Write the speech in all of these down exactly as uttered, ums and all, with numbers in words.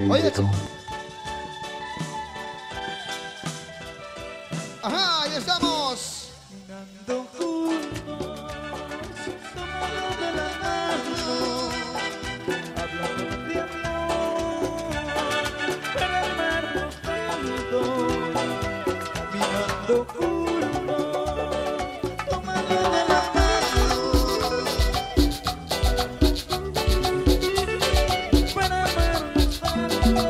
Oye, ajá, ahí estamos. Caminando juntos, tomados de la mano, hablando de amor, para amarnos tanto. Caminando juntos, tomados de la mano, para amarnos tanto.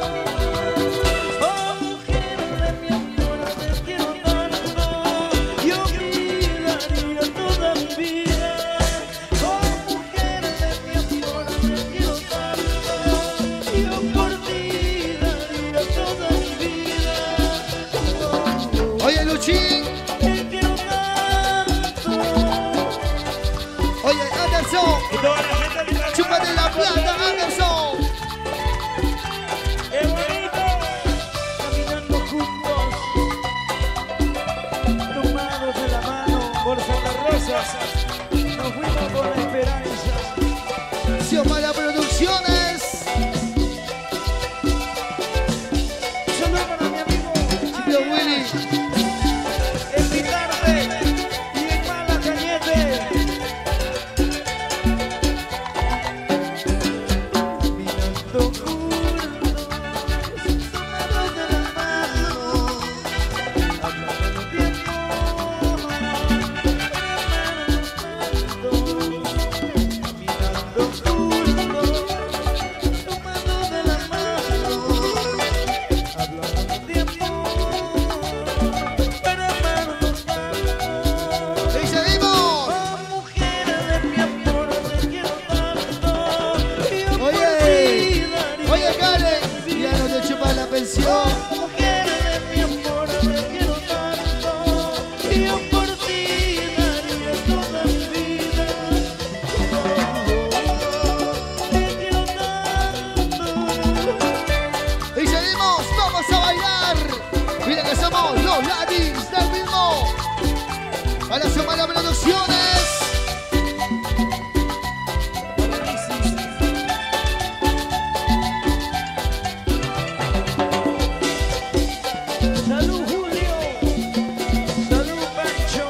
Oh, mujer de mi amor, te quiero tanto. Yo daría toda mi vida. Oh, mujer de mi amor, te quiero tanto. Yo por ti daría toda mi vida. Oh, Oye, Luchín. te quiero tanto. Oye, Anderson. Y toda la gente de la Chúpate la plata, Anderson. ¡Qué bonito! Caminando juntos, tomados de la mano por Santa Rosa, nos fuimos con la esperanza. Xiomara Producciones. Saludos para mi amigo Chico Willy. en Pitarde y en Mala Cañete. Caminando juntos, tomados de la mano, hablando de amor, para amarnos tanto. Caminando juntos, tomados de la mano, hablando de amor, para amarnos tanto. Y seguimos. Oh, mujer de mi amor, te quiero tanto. Yo por Oye, ti daría oye, Karen. Ya no te chupas la pensión. mujer de mi amor, te quiero tanto. Yo por ti daría toda mi vida. Oh, te quiero tanto. Y seguimos. Vamos a bailar. Mira que somos los Ladins del ritmo. Para Xiomara Producciones. Salud, Julio. Salud, Pancho.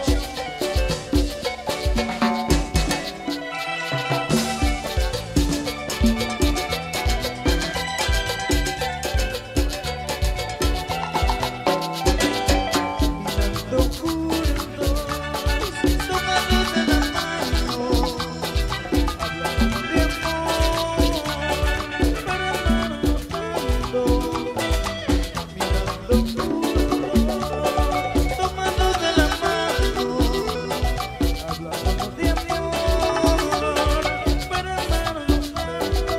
Caminando juntos, tomados de la mano, hablando de amor, para amarnos tanto. Caminando juntos, tomados de la mano, hablando de amor, para amarnos tanto.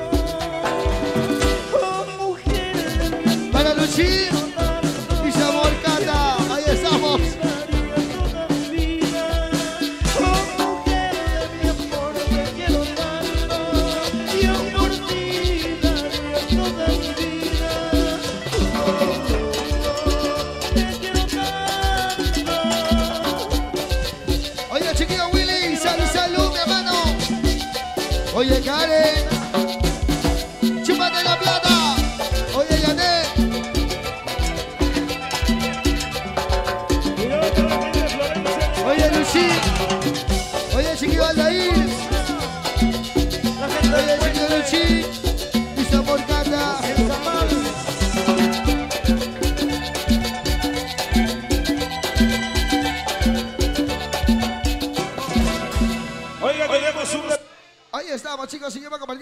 Oh, mujeres de mi amor, Para Luchín y Sabor Cata. Ahí estamos. daría toda mi vida. Oh, mujer de mi amor, te quiero tanto. Yo por ti daría toda mi vida. Oh, te quiero tanto. Oye, chiquillo Willy. Salud, salud, mi hermano. Oye, Karen. Chúpate la plata. Oye, Yané. Oye, Luchín. Oye, chiquillo Aldair. La gente Oye, del chiquillo puente, Luchín y Sabor Cata. el Zamal. Oiga, tenemos un... Ahí estamos, chicos. Seguimos compartiendo.